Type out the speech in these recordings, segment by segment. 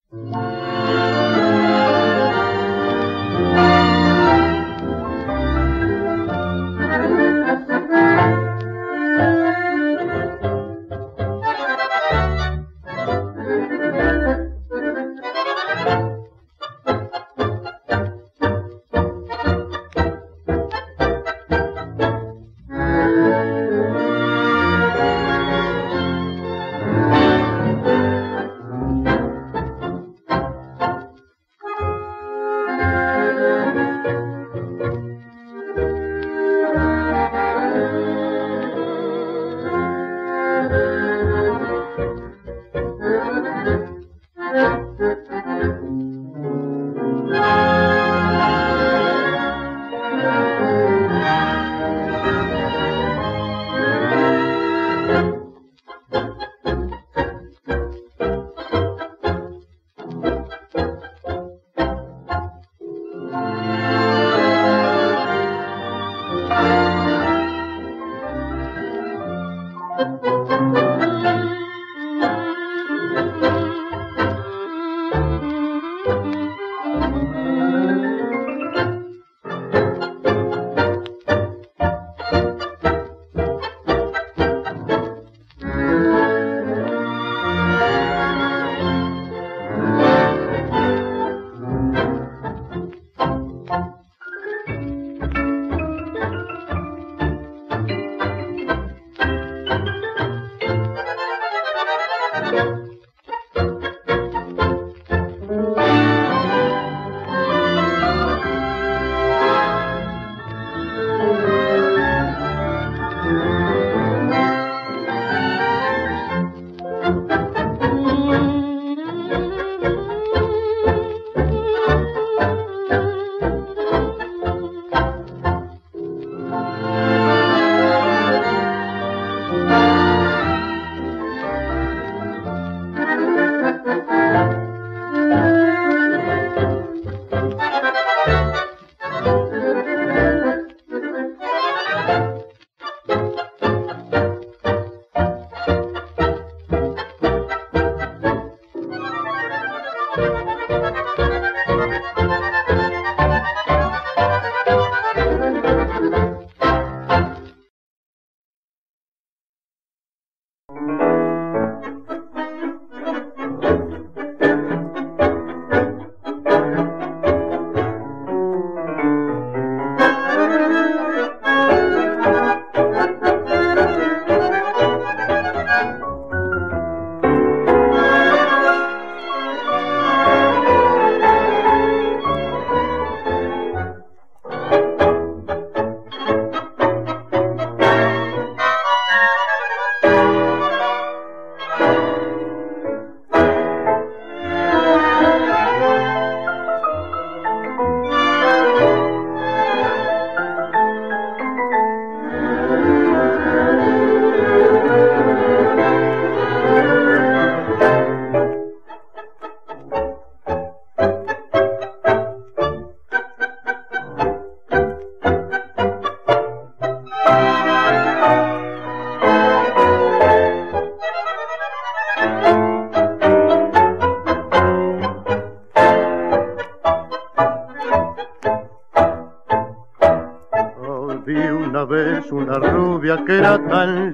Una rubia que era tan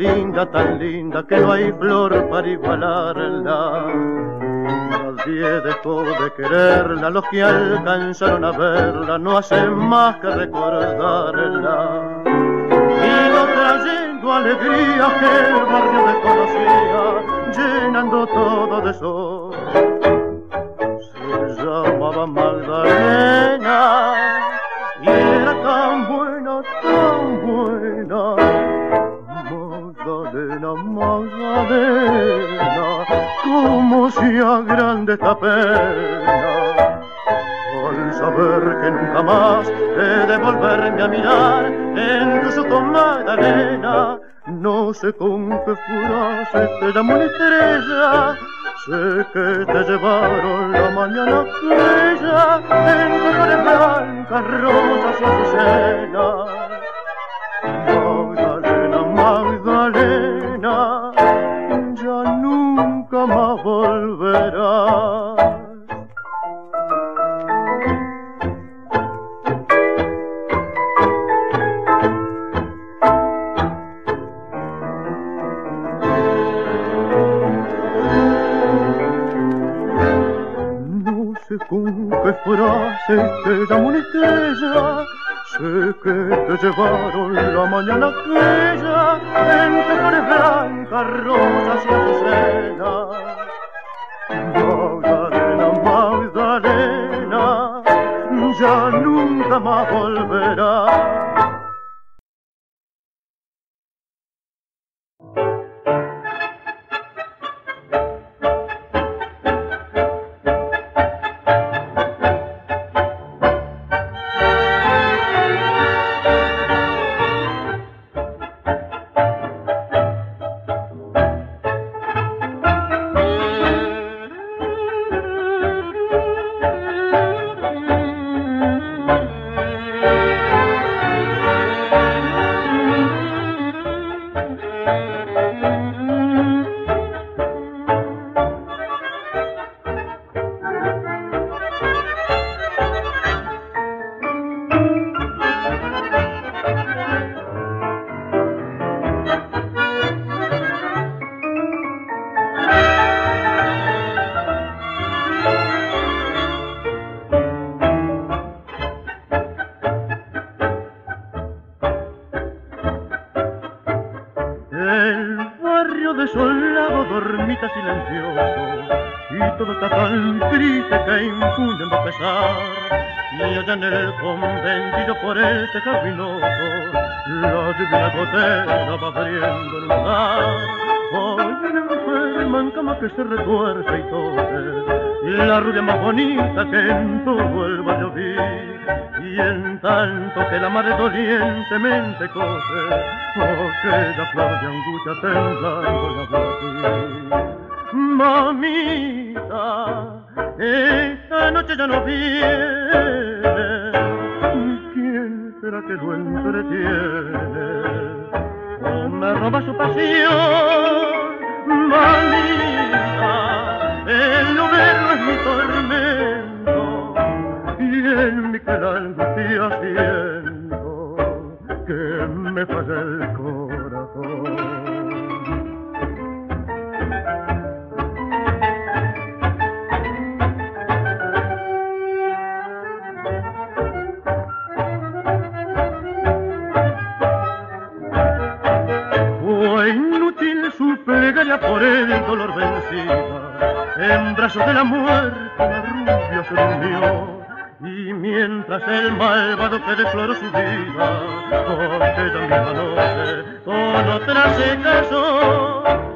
linda, que no hay flor para igualarla. Nadie dejó de quererla, los que alcanzaron a verla no hacen más que recordarla. Vino trayendo alegría que el barrio desconocía, llenando todo de sol. Se llamaba Magdalena y era tan buena, tan buena. Magdalena, Magdalena, cómo se agranda esta pena. Al saber que nunca más he de volverme a mirar en tus ojos, Magdalena, no sé con qué frase te llamó una estrella. Sé que te llevaron la mañana aquella en colores blancas, rosas y azucenas. Magdalena, Magdalena, ya nunca más volverás. con qué frases te llamo una estrella. Sé que te llevaron la mañana aquella entre flores blancas, rosas y azucenas. Magdalena, Magdalena, ya nunca más volverá. Desolado, dormita silencioso, y todo está tan triste que infunde a pesar. Y allá en el conventillo por el tejabinoso, la lluvia gotera va abriendo el lugar. Hoy viene enferma en cama que se retuerce y tose, y la rubia más bonita que en todo el barrio vi. Y en tanto que la madre dolientemente cose, aquella flor de angustia temblando la ti. Mamita, esta noche ya no viene, ¿quién será que lo entretiene? O me roba su pasión, mamita, el no verlo es mi tormento, y en mi que la angustia siento que me falla el corazón. Fue inútil su plegaria por el dolor vencida, en brazos de la muerte la rubia se durmió. Y mientras el malvado que deploró su vida, aquella misma noche con otra se casó.